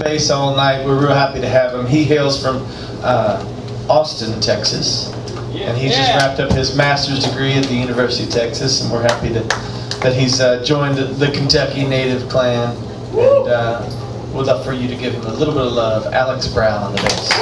bass all night. We're real happy to have him. He hails from Austin, Texas, and he just wrapped up his master's degree at the University of Texas, and we're happy that he's joined the Kentucky Native Clan. And we'd love for you to give him a little bit of love. Alex Brown on the bass.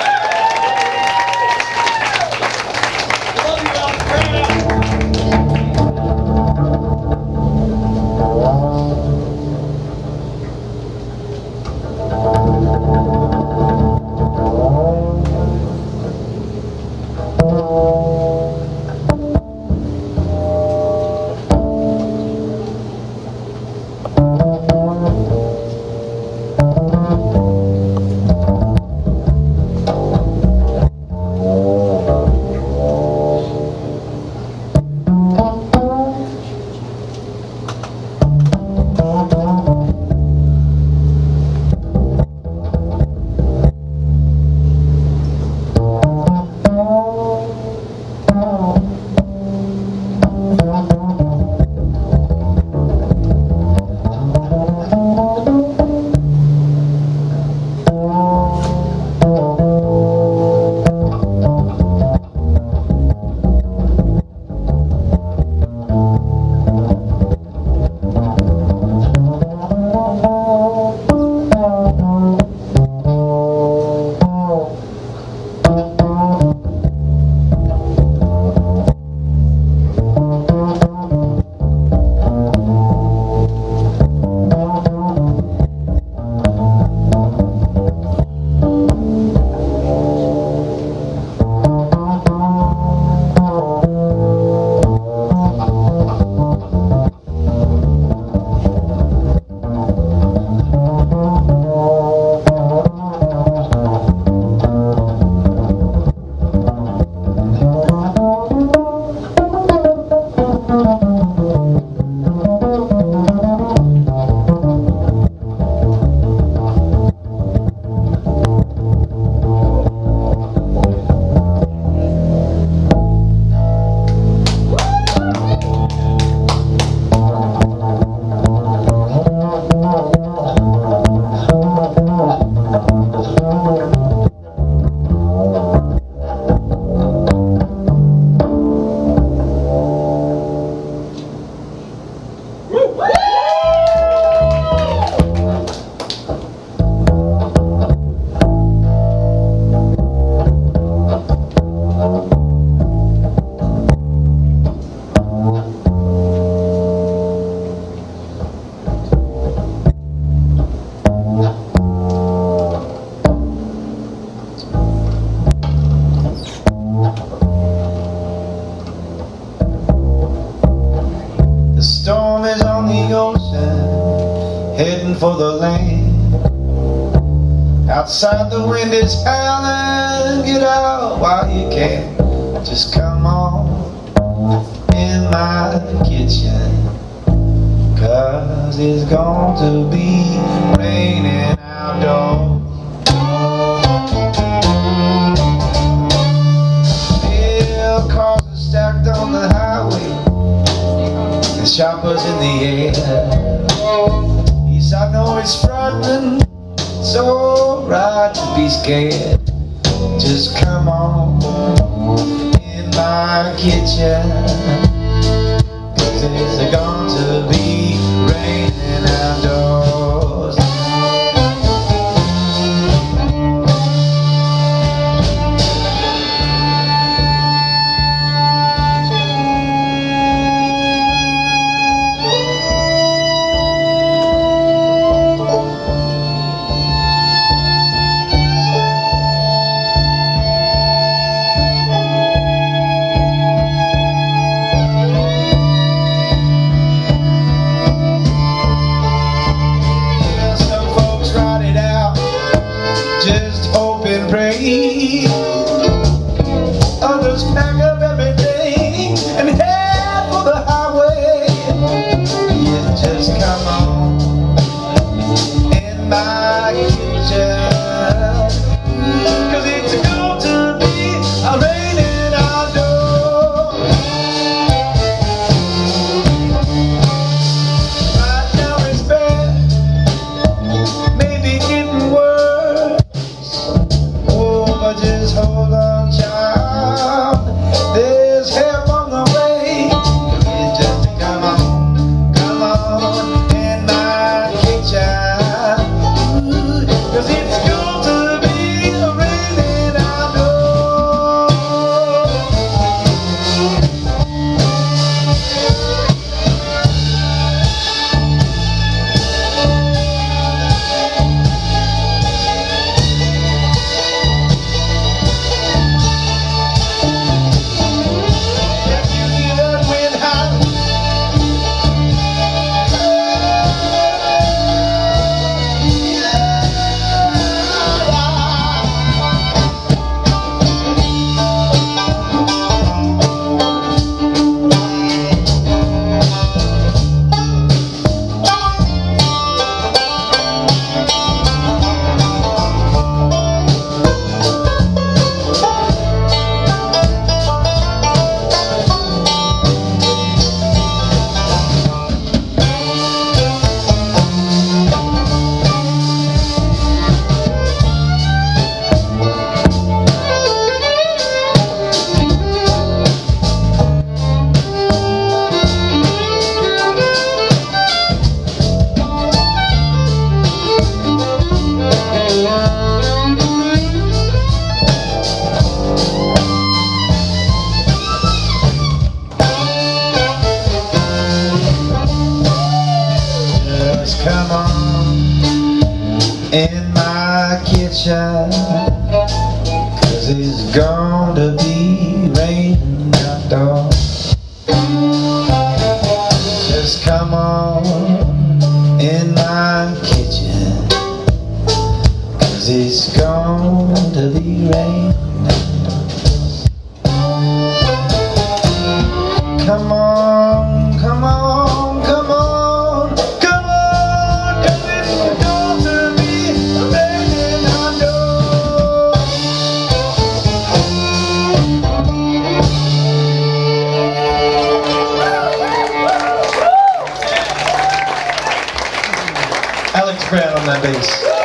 For the land outside, the wind is howling. Get out while you can. Just come on in my kitchen, 'cause it's going to be raining outdoors. Still cars are stacked on the highway, the shoppers in the air. I know it's frightening, so right to be scared. Just come on in my kitchen, 'cause it's going to be raining outdoors. Oh, just hold on, child. There's help on the way. It's just come on in my kitchen. Ooh, 'cause it's going to be raining, I know. Come on in my kitchen, 'cause it's gonna be raining outdoors. Just come on in my kitchen, 'cause it's gonna be raining outdoors. Come on, come on, come on. Alex Brown on that bass.